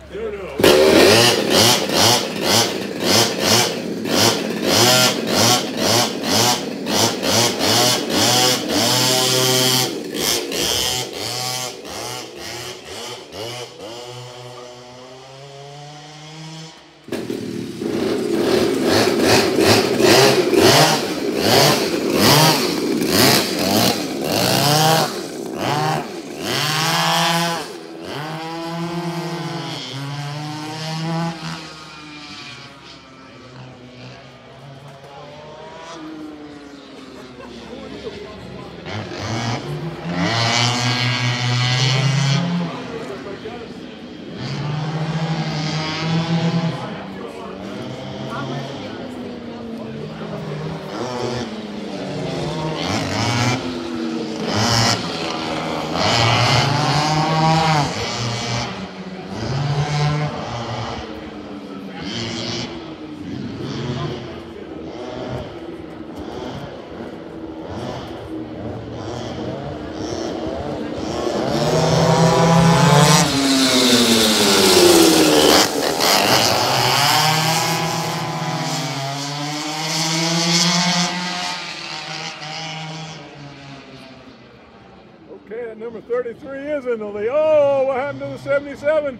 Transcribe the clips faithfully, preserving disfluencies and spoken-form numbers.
Okay, number thirty-three is in the lead. Oh, what happened to the seventy-seven?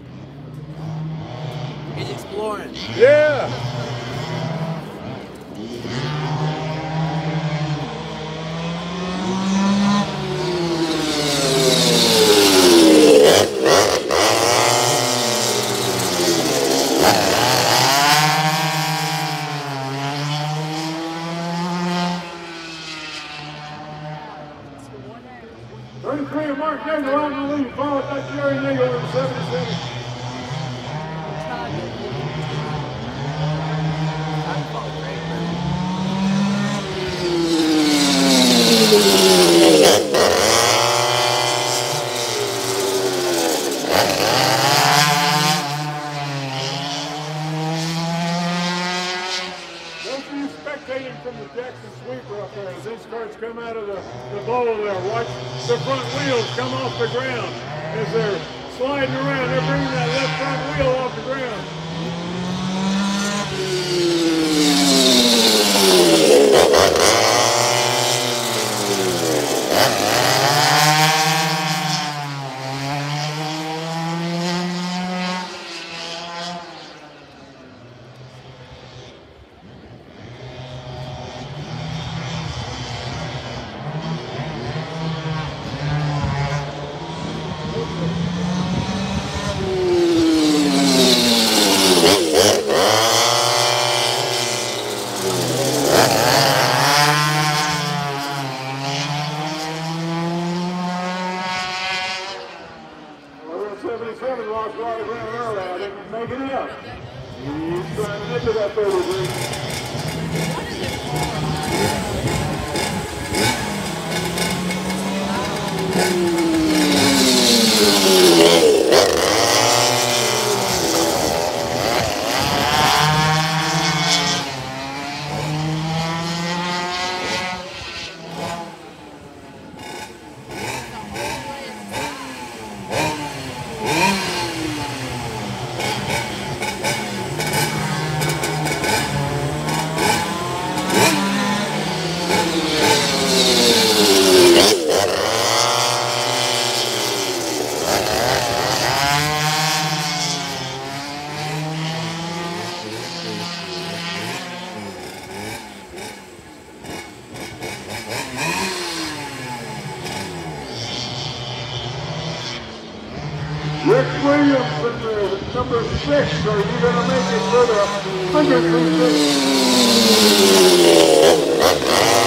He's exploring. Yeah. thirty-three of Mark Denver on the lead, followed by Jerry Nagel in the seventy-seven. Don't be spectating from the Jackson sweeper up there as these carts come out of the, the bowl there. Watch the front wheels come off the ground as they're sliding around. They're bringing that left front wheel off the ground. seventy-seven lost right around early. I didn't make it up. He's trying to get to that thirty-three. Rick Williams in the number six, are you going to make it for the one hundred percent?